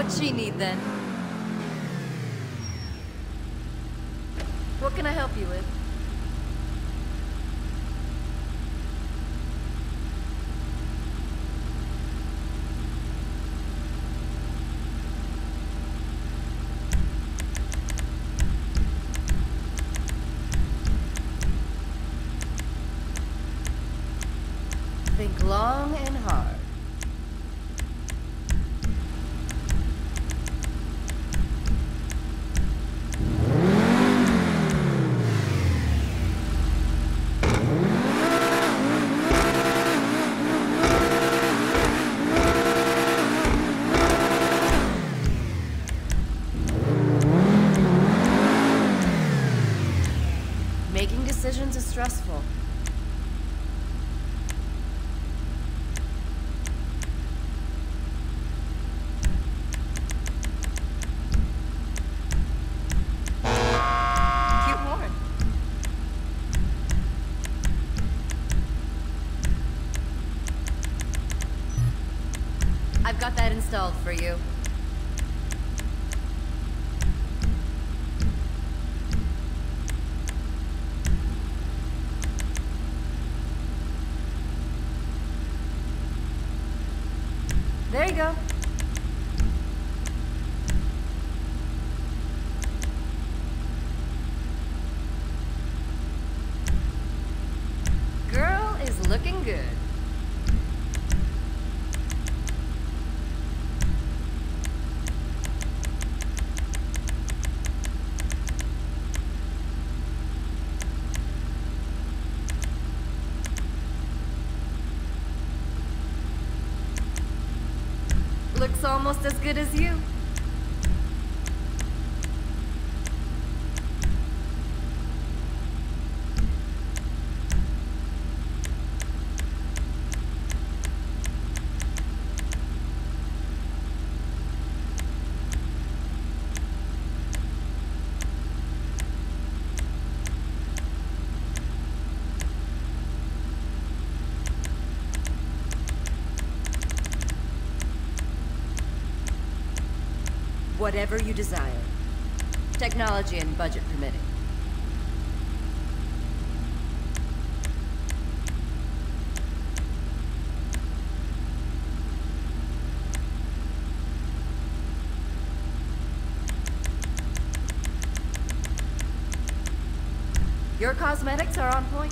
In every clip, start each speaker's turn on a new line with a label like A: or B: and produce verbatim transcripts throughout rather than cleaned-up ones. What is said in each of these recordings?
A: What'd she need then? What can I help you with? Think long and hard. Making decisions is stressful. Cute horn. I've got that installed for you. There you go. Girl is looking good. Looks almost as good as you. Whatever you desire. Technology and budget permitting. Your cosmetics are on point.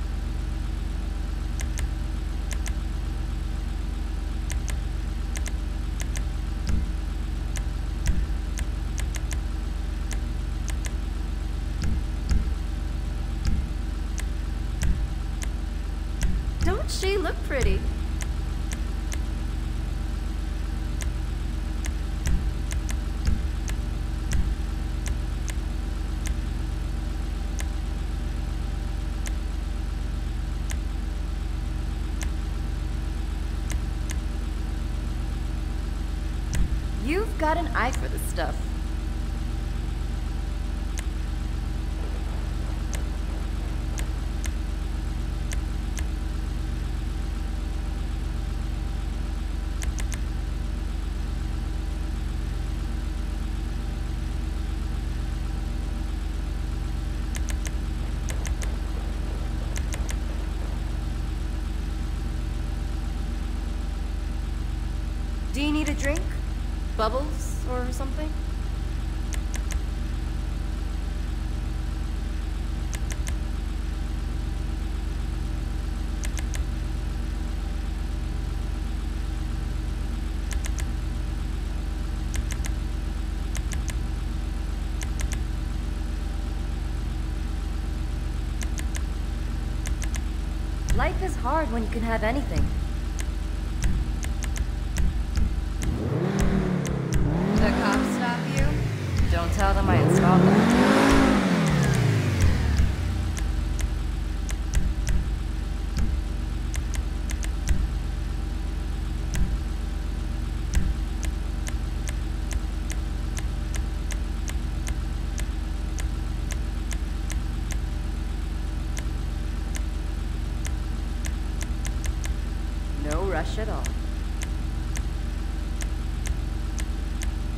A: Don't she look pretty? You've got an eye for this stuff. Do you need a drink? Bubbles or something? Life is hard when you can have anything. The cops stop you? Don't tell them I installed them. No rush at all.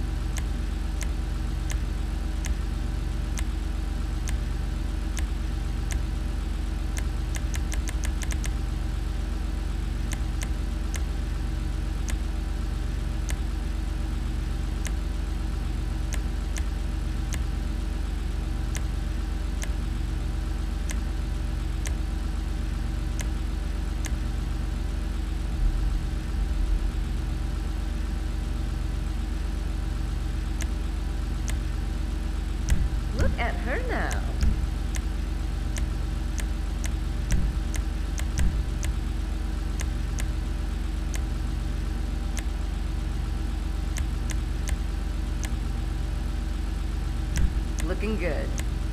A: Looking good.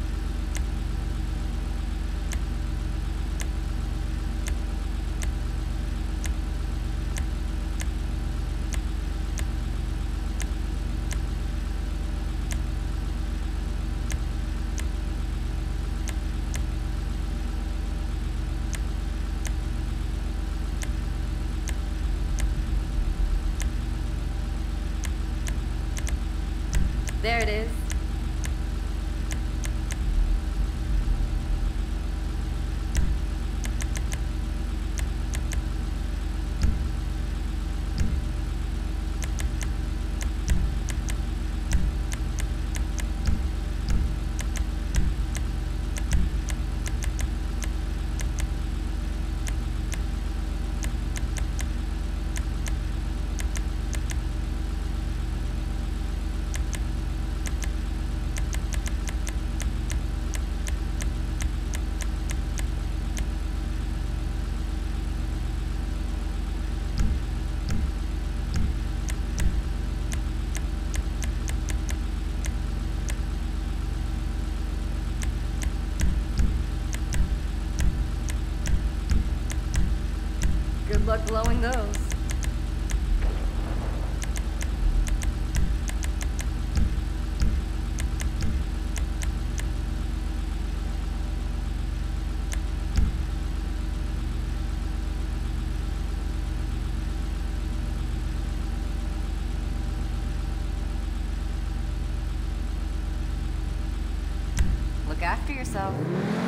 A: There it is. Good luck blowing those. Look after yourself.